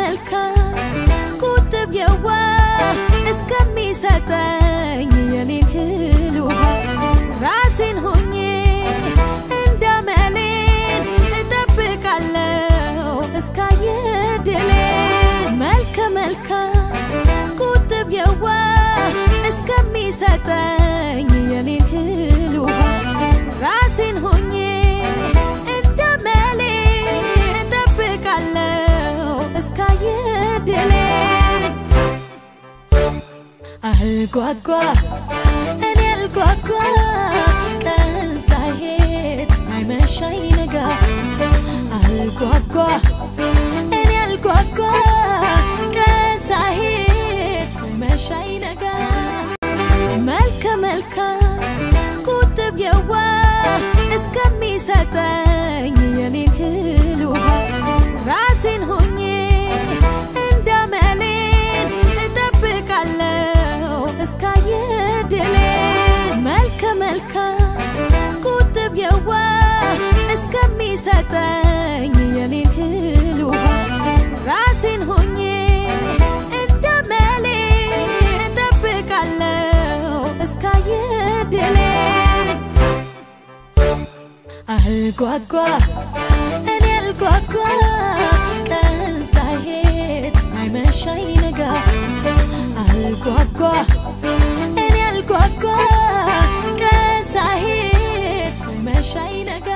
መልካም ቁጥብ የዋህ እስከሚሰጠኝ የኔን እህል ውሃ ራሴን ሆኜ እንዳመሌን እጠብቃለሁ እስካየህ ድሌን መልካም ቁጥብ የዋህ እስከሚሰጠኝ የኔን እህል ውሃ ራሴን ሆኜ እንዳመሌን እጠብቃለሁ እስካየህ ድሌን አልጓጓ እኔ አልጓጓ ቀን ሳይሄድ ሳይመሽ ሳይነጋ አልጓጓ እኔ አልጓጓ ቀን ሳይሄድ ሳይመሽ ሳይነጋ መልካም ቁጥብ የዋህ እስከሚሰጠኝ የኔን እህል ውሃ ራሴን ሆኜ እንዳመሌን እጠብቃለሁ እስካየህ ድሌን መልካም ቁጥብ የዋህ እስከሚሰጠኝ የኔን እህል ውሃ ራሴን ሆኜ እንዳመሌን እጠብቃለሁ እስካየህ ድሌን አልጓጓ እኔ አልጓጓ ቀን ሳይሄድ ሳይመሽ ሳይነጋ አልጓጓ እኔ አልጓጓ ቀን ሳይሄድ ሳይመሽ ሳይነጋ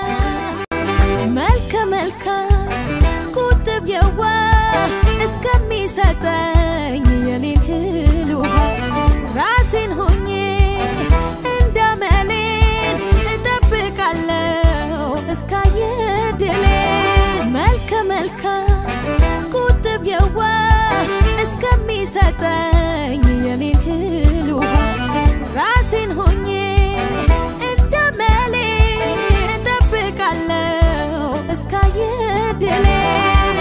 መልካም ቁጥብ የዋህ እስከሚሰጠኝ የኔን እህል ውሃ ራሴን ሆኜ እንዳመሌን እጠብቃለሁ እስካየህ ድሌን መልካም ቁጥብ የዋህ እስከሚሰጠኝ የኔን እህል ውሃ ራሴን ሆኜ እንዳመሌን እጠብቃለሁ እስካየህ ድሌን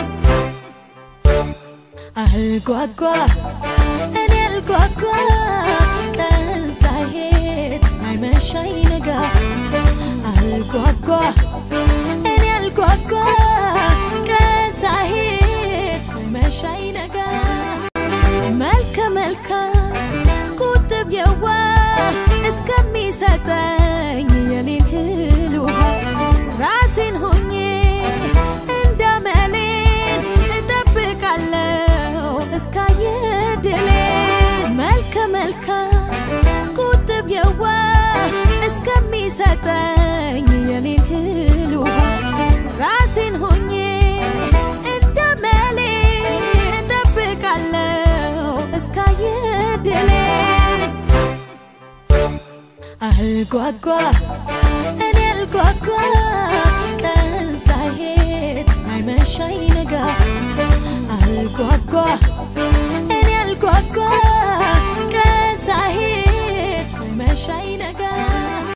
አልጓጓ እኔ አልጓጓ ቀን ሳይሄድ ሳይመሽ ሳይነጋ አልጓጓ እኔ አልጓጓ ቀን ሳይሄድ ሳይመሽ ሳይነጋ መልካም ቁጥብ የዋህ እስከሚሰጠኝ የኔን እህል ውሃ ራሴን ሆኜ እንዳመሌን እጠብቃለሁ እስካየህ ድሌን መልካም ቁጥብ የዋህ እስከሚሰጠኝ የኔን እህል ውሃ ራሴን ሆኜ እንዳመሌን እጠብቃለሁ እስካየህ ድሌን አልጓጓ እኔ አልጓጓ